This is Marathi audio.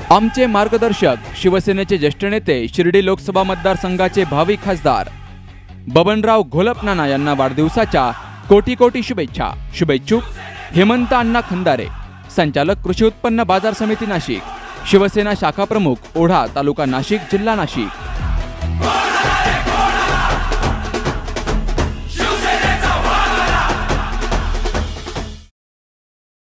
आमचे मार्गदर्शक शिवसेनेचे ज्येष्ठ नेते शिर्डी लोकसभा मतदारसंघाचे भावी खासदार बबनराव घोलपनाना यांना वाढदिवसाच्या कोटी कोटी शुभेच्छा। शुभेच्छुक हेमंत अण्णा खंदारे, संचालक कृषी उत्पन्न बाजार समिती नाशिक, शिवसेना शाखा प्रमुख ओढा, तालुका नाशिक, जिल्हा नाशिक।